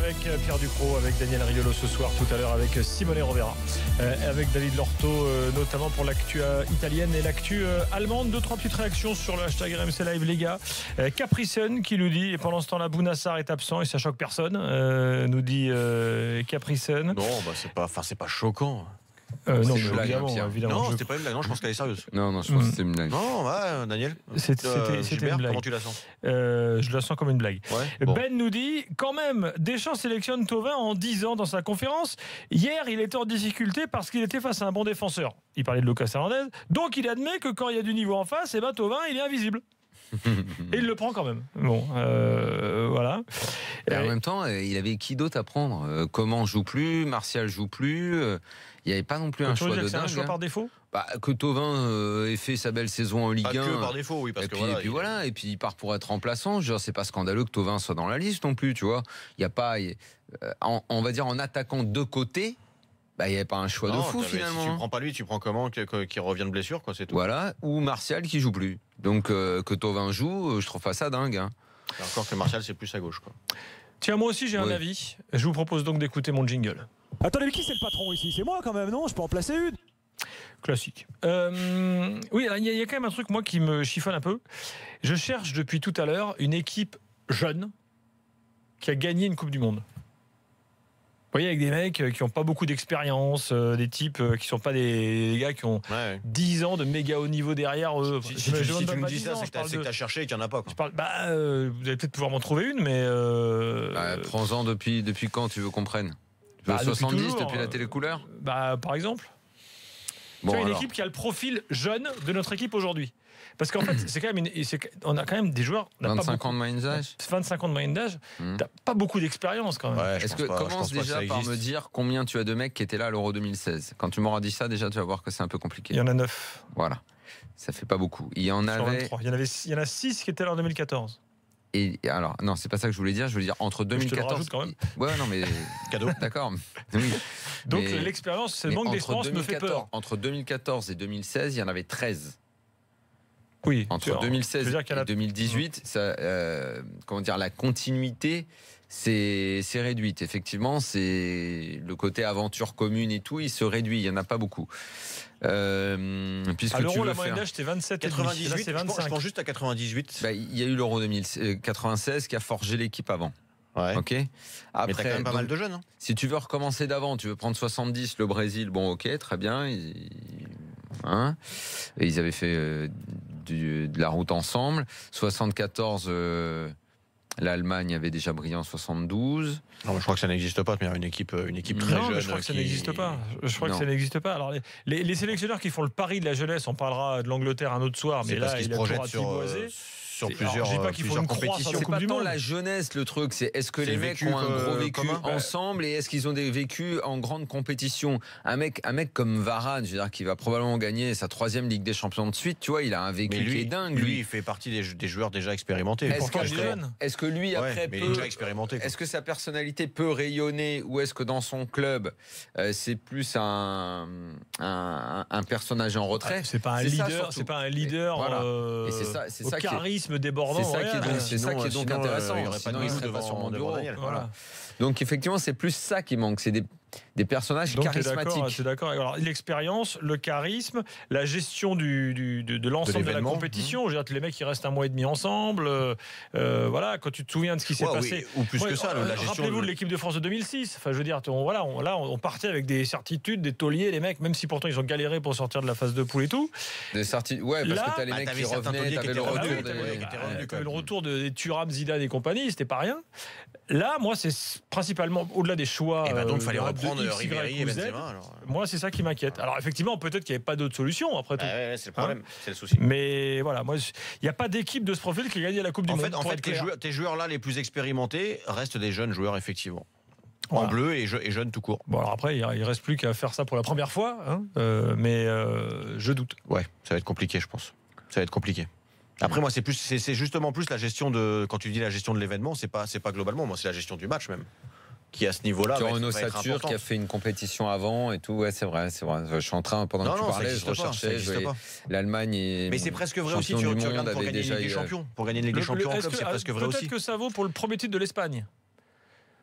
avec Pierre Ducrot, avec Daniel Riolo ce soir, tout à l'heure avec Simone Rovera, avec David Lorto, notamment pour l'actu italienne et l'actu allemande. 2-3 petites réactions sur le hashtag RMC Live, les gars. Capricen qui nous dit, et pendant ce temps-là, Bounassar est absent et ça choque personne, nous dit Capricen. Non, c'est pas choquant. Non, mais blague, évidemment. Non, c'était pas une blague. Non, je pense qu'elle est sérieuse. Non, je pense que c'était une blague. Non, ouais, Daniel. C'était une blague. Comment tu la sens? Je la sens comme une blague. Ouais, bon. Ben nous dit, quand même, Deschamps sélectionne Thauvin en 10 ans dans sa conférence. Hier, il était en difficulté parce qu'il était face à un bon défenseur. Il parlait de Lucas Hernandez. Donc, il admet que quand il y a du niveau en face, Thauvin, il est invisible. Et il le prend quand même. Bon, voilà. Et en même temps, il avait qui d'autre à prendre? Coman joue plus, Martial joue plus. Il n'y avait pas non plus un choix de dingue. C'est un choix par défaut. Que Thauvin ait fait sa belle saison en Ligue 1. Pas que par défaut, oui, parce et puis il part pour être remplaçant. Je veux dire, c'est pas scandaleux que Thauvin soit dans la liste non plus, tu vois. Il y a pas, on va dire en attaquant de côté. Il n'y avait pas un choix de fou finalement. Si tu prends pas lui, tu prends comment qui revient de blessure, quoi, c'est tout. Voilà, ou Martial qui joue plus. Donc que Thauvin joue, je trouve pas ça dingue. Hein. Encore que Martial, c'est plus à gauche, quoi. Tiens, moi aussi j'ai un avis. Je vous propose donc d'écouter mon jingle. Attendez, mais qui c'est le patron ici? C'est moi quand même, non? Je peux en placer une? Classique. Oui, il y a quand même un truc, moi, qui me chiffonne un peu. Je cherche depuis tout à l'heure une équipe jeune qui a gagné une Coupe du Monde. Vous voyez, avec des mecs qui n'ont pas beaucoup d'expérience, des types qui ne sont pas des gars qui ont 10 ans de méga haut niveau derrière eux. Si tu me dis ça, c'est que tu as cherché et qu'il n'y en a pas. Quoi. Vous allez peut-être pouvoir m'en trouver une, mais... Prends-en depuis quand tu veux qu'on prenne? 70 toujours, depuis la télécouleur? Par exemple. Bon, tu vois, une équipe qui a le profil jeune de notre équipe aujourd'hui. Parce qu'en fait, c'est quand même on a quand même des joueurs. 25 ans de moyenne d'âge. 25 ans de moyenne d'âge. T'as pas beaucoup d'expérience quand même. Ouais, est-ce que commence déjà par me dire combien tu as de mecs qui étaient là à l'Euro 2016? Quand tu m'auras dit ça, déjà, tu vas voir que c'est un peu compliqué. Il y en a 9. Voilà. Ça fait pas beaucoup. Il y en avait. 23. Il y en a 6 qui étaient là en 2014. Et alors, non, c'est pas ça que je voulais dire. Je voulais dire entre 2014. Je te le rajoute quand même. Ouais, non, mais. Cadeau. D'accord. Oui. Donc l'expérience, c'est le manque d'expérience me fait peur. Entre 2014 et 2016, il y en avait 13. Oui. Entre 2016 et 2018, ça, comment dire, la continuité c'est réduite. Effectivement, c'est le côté aventure commune et tout, il se réduit. Il y en a pas beaucoup. Puisque l'Euro, la moyenne d'âge c'était 27 98. Là, c'est 25. Je pense juste à 98. Il y a eu l'Euro 96 qui a forgé l'équipe avant. Ouais. Ok. Après, mais t'as quand même pas mal de jeunes. Hein. Si tu veux recommencer d'avant, tu veux prendre 70, le Brésil, bon, ok, très bien. Ils avaient fait de la route ensemble. 74, l'Allemagne avait déjà brillé en 72. Non, je crois que ça n'existe pas, mais une équipe très jeune. Je crois que ça n'existe pas. Ça n'existe pas. Alors les sélectionneurs qui font le pari de la jeunesse, on parlera de l'Angleterre un autre soir, mais là, ils se projettent sur plusieurs compétitions. C'est pas tant la jeunesse le truc, c'est est-ce que les mecs ont un gros vécu ensemble et est-ce qu'ils ont des vécus en grande compétition. Un mec comme Varane, je veux dire, qui va probablement gagner sa 3e Ligue des Champions de suite, tu vois, il a un vécu qui est dingue. Lui, il fait partie des joueurs déjà expérimentés. Est-ce que lui après peut, déjà expérimenté, est-ce que sa personnalité peut rayonner ou est-ce que dans son club c'est plus un personnage en retrait? C'est pas un leader, c'est pas un leader. Voilà. Et c'est ça charisme débordant. C'est ça qui est donc intéressant. Il n'y aurait pas de serait pas sur mon bureau. Voilà. Donc effectivement, c'est plus ça qui manque. C'est des personnages charismatiques. Tu es d'accord. Alors l'expérience, le charisme, la gestion de l'ensemble de la compétition. Je veux dire, les mecs ils restent un mois et demi ensemble. Voilà, quand tu te souviens de ce qui s'est passé. Ou plus que ça, la gestion. Rappelez-vous de l'équipe de France de 2006. Enfin, je veux dire, on partait avec des certitudes, des tauliers, les mecs, même si pourtant ils ont galéré pour sortir de la phase de poule et tout. Des certitudes. Ouais, parce que t'as les mecs qui revenaient, t'avais le retour des Thuram, Zidane et compagnie, c'était pas rien. Là, moi, c'est principalement au-delà des choix. Et donc, il fallait reprendre Ribéry et Benzema. Moi, c'est ça qui m'inquiète. Alors, effectivement, peut-être qu'il n'y avait pas d'autre solution après tout. C'est le problème, c'est le souci. Mais voilà, moi, il n'y a pas d'équipe de ce profil qui a gagné la Coupe du Monde. En fait, tes joueurs là les plus expérimentés restent des jeunes joueurs, effectivement. En bleu et jeunes tout court. Bon, alors après, il ne reste plus qu'à faire ça pour la première fois, mais je doute. Ouais, ça va être compliqué, je pense. Ça va être compliqué. Après, moi, c'est justement plus la gestion de. Quand tu dis la gestion de l'événement, c'est pas globalement. Moi, c'est la gestion du match même. Qui à ce niveau-là. Renaud Satur qui a fait une compétition avant et tout. Ouais, c'est vrai. Je suis en train, pendant que tu parlais, je recherchais. L'Allemagne est. Mais c'est presque vrai aussi. Tu regardes pour gagner une Ligue des Champions. Pour gagner une Ligue des Champions en club, c'est presque vrai aussi. Peut-être que ça vaut pour le premier titre de l'Espagne.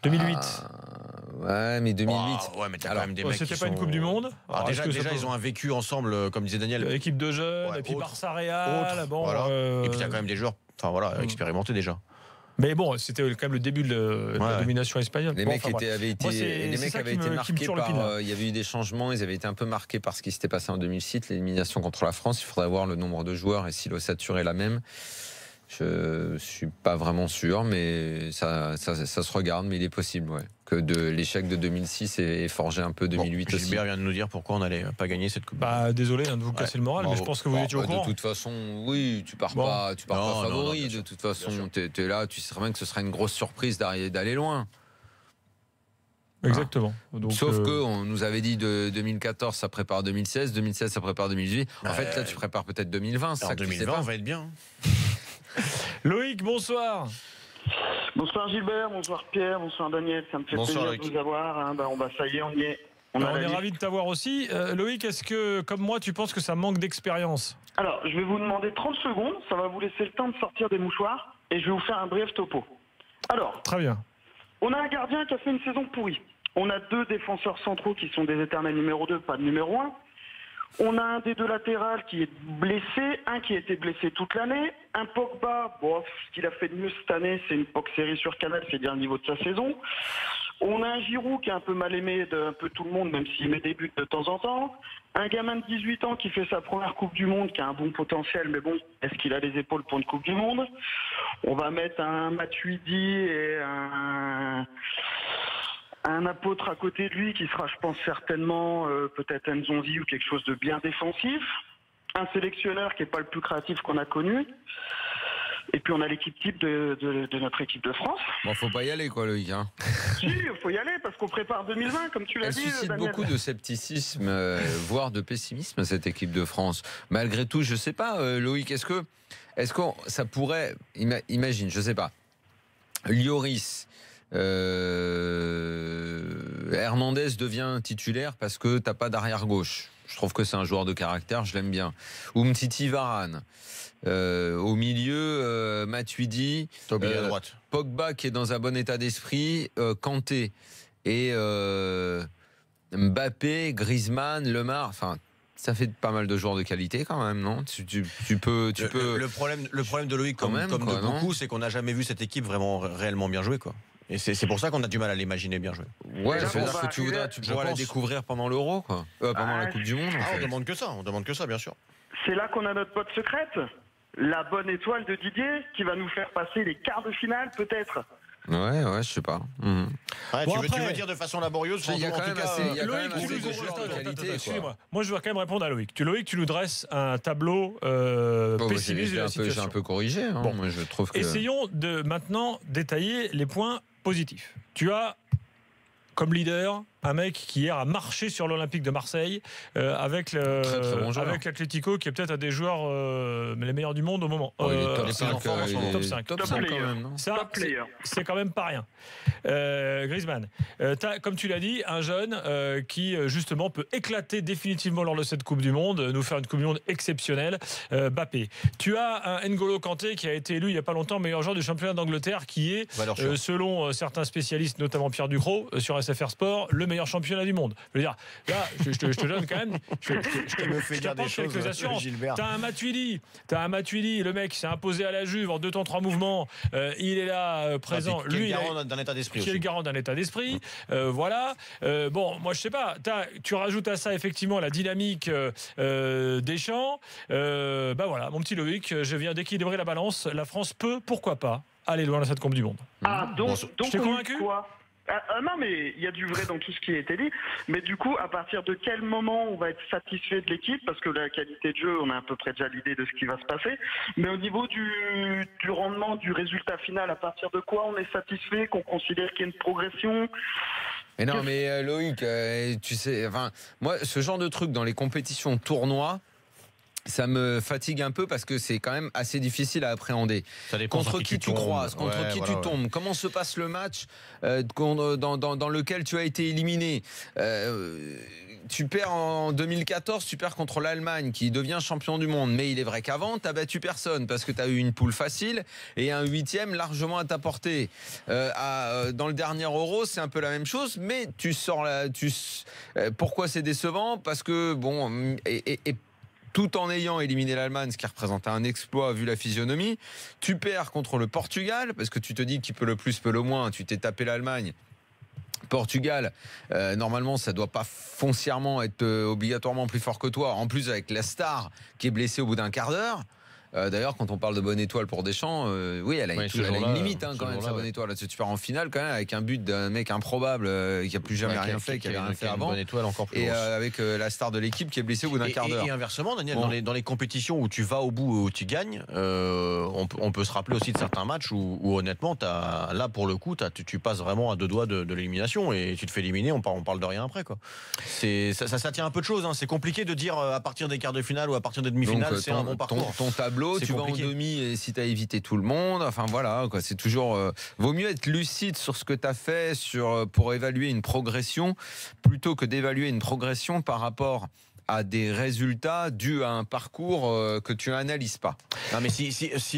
2008. Ouais, mais 2008. Ouais, mais t'as quand même des mecs C'était qui pas une sont- Coupe du Monde. Alors, déjà, ils ont un vécu ensemble, comme disait Daniel. Équipe de jeunes, Ouais, et puis autre, Barça Real. Bon, voilà. Et puis, t'as quand même des joueurs expérimentés déjà. Mais bon, c'était quand même le début de la domination espagnole. Les mecs avaient été marqués par. Il y avait eu des changements, ils avaient été un peu marqués par ce qui s'était passé en 2006, l'élimination contre la France. Il faudrait voir le nombre de joueurs et si l'ossature est la même. Je suis pas vraiment sûr, mais ça se regarde, mais il est possible, que l'échec de 2006 ait forgé un peu 2008 aussi. Gilbert vient de nous dire pourquoi on n'allait pas gagner cette Coupe. Désolé de vous casser le moral, mais je pense que vous étiez au courant. De toute façon, oui, tu pars pas favori. Non, de toute façon, tu es là, tu sais bien que ce sera une grosse surprise d'aller loin. Exactement. Donc, sauf qu'on nous avait dit de 2014 ça prépare 2016, 2016 ça prépare 2018. En fait, là, tu prépares peut-être 2020. En 2020, on va être bien. Loïc, bonsoir. Bonsoir Gilbert, bonsoir Pierre, bonsoir Daniel. Ça me fait plaisir de vous avoir. Ça y est, on y est. On est ravis de t'avoir aussi. Loïc, est-ce que, comme moi, tu penses que ça manque d'expérience ? Alors, je vais vous demander 30 secondes. Ça va vous laisser le temps de sortir des mouchoirs. Et je vais vous faire un bref topo. Alors, très bien. On a un gardien qui a fait une saison pourrie. On a 2 défenseurs centraux qui sont des éternels numéro 2, pas de numéro 1. On a un des 2 latérales qui est blessé, un qui a été blessé toute l'année. Un Pogba, ce qu'il a fait de mieux cette année, c'est une POC série sur Canal, c'est dire le niveau de sa saison. On a un Giroud qui est un peu mal aimé d'un peu tout le monde, même s'il met des buts de temps en temps. Un gamin de 18 ans qui fait sa première Coupe du Monde, qui a un bon potentiel, mais bon, est-ce qu'il a les épaules pour une Coupe du Monde ? On va mettre un Matuidi et un apôtre à côté de lui qui sera, je pense, certainement peut-être Nzonzi ou quelque chose de bien défensif. Un sélectionneur qui n'est pas le plus créatif qu'on a connu. Et puis on a l'équipe type de notre équipe de France. Bon, faut pas y aller, Loïc. Si, il faut y aller parce qu'on prépare 2020, comme tu l'as dit. Elle suscite Daniel. beaucoup de scepticisme, voire de pessimisme, cette équipe de France. Malgré tout, je sais pas, Loïc, est-ce que ça pourrait, imagine, je sais pas, Lloris. Hernandez devient titulaire parce que t'as pas d'arrière gauche. Je trouve que c'est un joueur de caractère, je l'aime bien. Umtiti, Varane. Au milieu, Matuidi, à droite. Pogba qui est dans un bon état d'esprit, Kanté et Mbappé, Griezmann, Lemar. Enfin, ça fait pas mal de joueurs de qualité quand même, non ? Tu peux. Le problème de Loïc, comme de beaucoup, c'est qu'on n'a jamais vu cette équipe réellement bien jouer, quoi. Et c'est pour ça qu'on a du mal à l'imaginer bien jouer. Ouais, c'est-à-dire que tu pourras la découvrir pendant l'Euro, quoi. Pendant la Coupe du Monde. On demande que ça, bien sûr. C'est là qu'on a notre pote secrète, la bonne étoile de Didier, qui va nous faire passer les quarts de finale, peut-être. Ouais, je sais pas. Tu veux dire de façon laborieuse, il y a quand même Loïc, des joueurs de qualité. Excusez-moi. Moi, je dois quand même répondre à Loïc. Loïc, tu nous dresses un tableau pessimiste de la situation. J'ai un peu corrigé. Moi, je trouve que... Essayons de maintenant détailler les points positifs. Tu as comme leader un mec qui hier a marché sur l'Olympique de Marseille avec l'Atlético, qui est peut-être un des joueurs les meilleurs du monde au moment. Il est top 5. Top 5 quand même. Ça, c'est quand même pas rien. Griezmann, comme tu l'as dit, un jeune qui justement peut éclater définitivement lors de cette Coupe du Monde, nous faire une Coupe du Monde exceptionnelle. Mbappé. Tu as un N'Golo Kanté qui a été élu il n'y a pas longtemps meilleur joueur du championnat d'Angleterre, qui est, selon certains spécialistes, notamment Pierre Ducrot, sur SFR Sport, le meilleur championnat du monde. Je veux dire, là, je te donne quand même. Je me fais dire des choses, Gilbert. T'as un Matuidi, le mec s'est imposé à la Juve en 2 temps 3 mouvements. Il est là présent. Lui, il est garant d'un état d'esprit. Qui est le garant d'un état d'esprit. Voilà. Bon, moi je sais pas. Tu rajoutes à ça effectivement la dynamique des champs. Voilà, mon petit Loïc, je viens d'équilibrer la balance. La France peut, pourquoi pas, aller loin dans cette Coupe du Monde. Donc je t'ai convaincu quoi? Non, mais il y a du vrai dans tout ce qui a été dit. Mais du coup, à partir de quel moment on va être satisfait de l'équipe? Parce que la qualité de jeu, on a à peu près déjà l'idée de ce qui va se passer. Mais au niveau du rendement, du résultat final, à partir de quoi on est satisfait, qu'on considère qu'il y a une progression? Mais non, mais Loïc, tu sais, moi, ce genre de truc dans les compétitions tournois, ça me fatigue un peu parce que c'est quand même assez difficile à appréhender. Contre qui tu croises, contre qui tu tombes, comment se passe le match dans lequel tu as été éliminé. tu perds en 2014, tu perds contre l'Allemagne qui devient champion du monde. Mais il est vrai qu'avant, tu n'as battu personne parce que tu as eu une poule facile et un 8e largement à ta portée. Dans le dernier Euro, c'est un peu la même chose, mais tu sors là. Pourquoi c'est décevant? Parce que, bon, tout en ayant éliminé l'Allemagne, ce qui représentait un exploit vu la physionomie, tu perds contre le Portugal parce que tu te dis qui peut le plus, peut le moins. Tu t'es tapé l'Allemagne. Portugal, normalement, ça ne doit pas foncièrement être obligatoirement plus fort que toi. En plus, avec la star qui est blessée au bout d'un quart d'heure. D'ailleurs, quand on parle de bonne étoile pour Deschamps, oui, elle a une limite quand même, sa bonne étoile. Là, tu pars en finale quand même avec un but d'un mec improbable qui n'a plus jamais rien fait, qui avait rien fait avant. Bonne étoile encore plus et avec la star de l'équipe qui est blessée au bout d'un quart d'heure. Et inversement, Daniel, dans les compétitions où tu vas au bout, où tu gagnes, on peut se rappeler aussi de certains matchs où honnêtement, là pour le coup, tu passes vraiment à 2 doigts de l'élimination et tu te fais éliminer, on parle de rien après, quoi. Ça tient un peu de choses. Hein. C'est compliqué de dire à partir des quarts de finale ou à partir des demi-finales, c'est un bon parcours. Ton tableau, tu vas en demi et si tu as évité tout le monde, enfin voilà, quoi, c'est toujours vaut mieux être lucide sur ce que tu as fait pour évaluer une progression plutôt que d'évaluer une progression par rapport à des résultats dus à un parcours que tu n'analyses pas. Non mais est-ce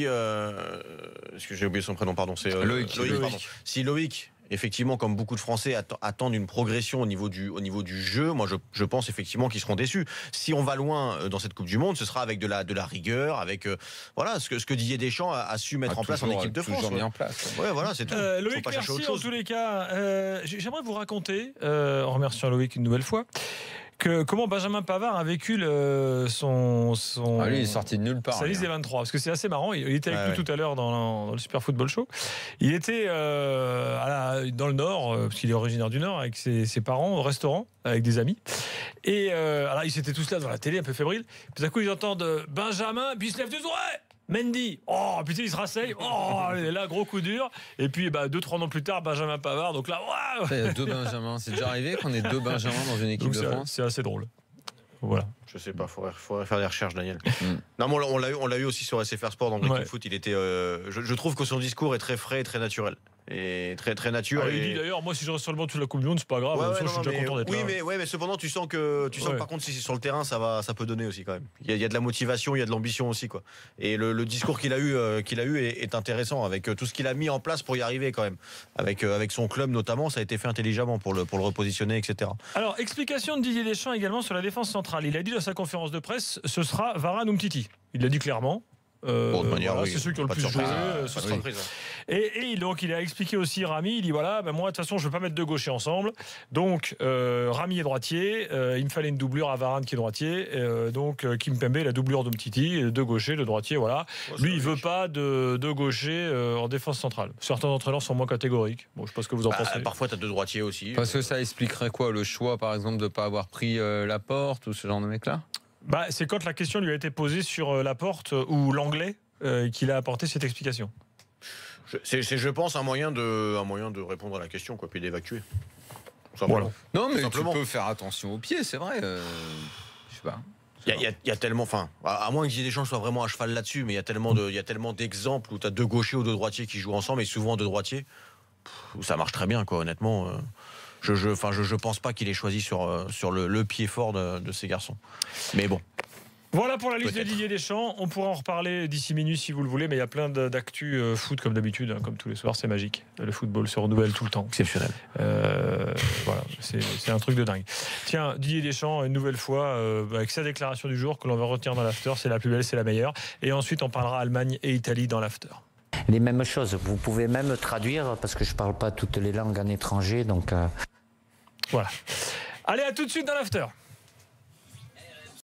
que j'ai oublié son prénom, pardon, c'est Loïc. Pardon. Si Loïc, effectivement, comme beaucoup de Français attendent une progression au niveau du jeu, moi je pense effectivement qu'ils seront déçus. Si on va loin dans cette Coupe du Monde, ce sera avec de la rigueur, avec voilà ce que Didier Deschamps a su mettre en place en équipe de France. Toujours mis en place. Ouais, voilà, c'est tout. Loïc, merci en tous les cas. J'aimerais vous raconter, en remerciant Loïc une nouvelle fois, comment Benjamin Pavard a vécu lui, il est sorti de nulle part. Sa liste des 23. Parce que c'est assez marrant. Il était avec nous tout à l'heure dans le Super Football Show. Il était dans le Nord, parce qu'il est originaire du Nord, avec ses parents au restaurant, avec des amis. Et alors, ils étaient tous là dans la télé, un peu fébriles. Puis d'un coup, ils entendent Benjamin, puis ils se lèvent tous. Ouais, Mendy, oh putain, il se rasseye, oh là, gros coup dur. Et puis 2-3 ans plus tard, Benjamin Pavard, donc là, waouh. Il y a 2 Benjamins, c'est déjà arrivé qu'on ait 2 Benjamins dans une équipe de France. C'est assez drôle. Voilà. Je sais pas, faudrait faire des recherches, Daniel. Non, mais on l'a eu aussi sur SFR Sport dans Breaking Foot. Il était, je trouve que son discours est très frais et très naturel. Et très nature. Il dit d'ailleurs, moi si je reste sur le banc toute la Coupe du Monde, c'est pas grave. Je suis déjà content d'être là. Mais cependant, tu sens que par contre, si c'est sur le terrain, ça peut donner aussi quand même. Il y a de la motivation, il y a de l'ambition aussi, quoi. Et le discours qu'il a eu est intéressant avec tout ce qu'il a mis en place pour y arriver quand même. Avec son club notamment, ça a été fait intelligemment pour le repositionner, etc. Alors, explication de Didier Deschamps également sur la défense centrale. Il a dit dans sa conférence de presse, ce sera Varane ou Umtiti. Il l'a dit clairement. De manière, c'est ceux qui ont le plus joué. Et donc il a expliqué aussi Rami, il dit moi de toute façon je ne veux pas mettre 2 gauchers ensemble, donc Rami est droitier, il me fallait une doublure à Varane qui est droitier, donc Kimpembe la doublure d'Umtiti, 2 gauchers, 2 droitiers, voilà. Lui il veut pas de gauchers en défense centrale. Certains entraîneurs sont moins catégoriques. Bon, je sais pas ce que vous en pensez. Parfois tu as 2 droitiers aussi. Parce que ça expliquerait quoi, le choix par exemple de ne pas avoir pris Laporte ou ce genre de mec là? C'est quand la question lui a été posée sur Laporte ou l'anglais qu'il a apporté cette explication. Je pense un moyen de répondre à la question, quoi, puis d'évacuer. Voilà. Non, mais tu peux faire attention aux pieds, c'est vrai. Je sais pas. Il y a tellement, à moins que Didier Deschamps soit vraiment à cheval là-dessus, mais il y a tellement d'exemples où tu as 2 gauchers ou 2 droitiers qui jouent ensemble, et souvent 2 droitiers, où ça marche très bien, quoi, honnêtement. Je pense pas qu'il ait choisi sur le pied fort de ces garçons. Mais bon. Voilà pour la liste de Didier Deschamps. On pourra en reparler d'ici minuit si vous le voulez, mais il y a plein d'actu foot comme d'habitude, comme tous les soirs, c'est magique. Le football se renouvelle tout le temps. Exceptionnel. Voilà, c'est un truc de dingue. Tiens, Didier Deschamps, une nouvelle fois, avec sa déclaration du jour que l'on va retenir dans l'after, c'est la plus belle, c'est la meilleure. Et ensuite, on parlera Allemagne et Italie dans l'after. Les mêmes choses, vous pouvez même traduire, parce que je ne parle pas toutes les langues en étranger, donc... Voilà. Allez, à tout de suite dans l'after.